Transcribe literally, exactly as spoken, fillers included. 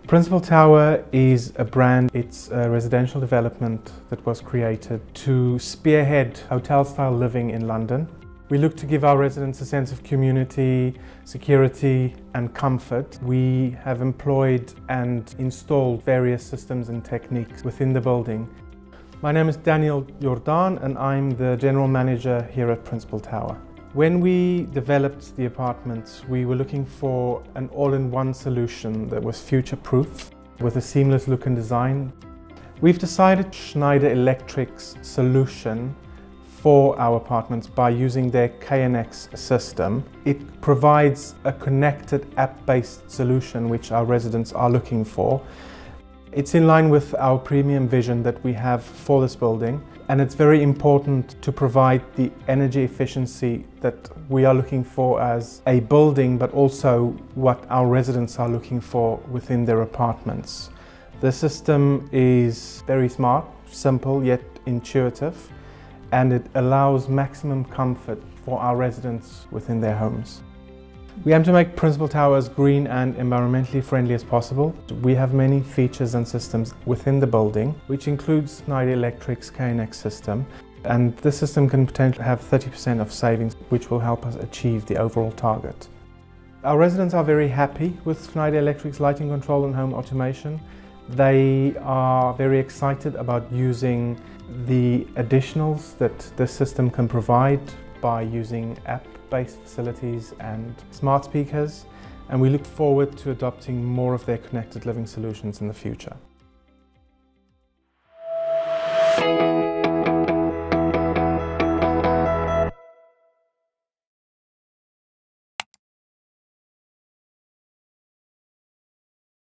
Principal Tower is a brand. It's a residential development that was created to spearhead hotel-style living in London. We look to give our residents a sense of community, security and comfort. We have employed and installed various systems and techniques within the building. My name is Daniel Jordan and I'm the General Manager here at Principal Tower. When we developed the apartments, we were looking for an all-in-one solution that was future-proof with a seamless look and design. We've decided Schneider Electric's solution for our apartments by using their K N X system. It provides a connected app-based solution which our residents are looking for. It's in line with our premium vision that we have for this building, and it's very important to provide the energy efficiency that we are looking for as a building, but also what our residents are looking for within their apartments. The system is very smart, simple yet intuitive, and it allows maximum comfort for our residents within their homes. We aim to make Principal Tower as green and environmentally friendly as possible. We have many features and systems within the building, which includes Schneider Electric's K N X system. And this system can potentially have thirty percent of savings, which will help us achieve the overall target. Our residents are very happy with Schneider Electric's lighting control and home automation. They are very excited about using the additionals that this system can provide by using app-based facilities and smart speakers, and we look forward to adopting more of their connected living solutions in the future.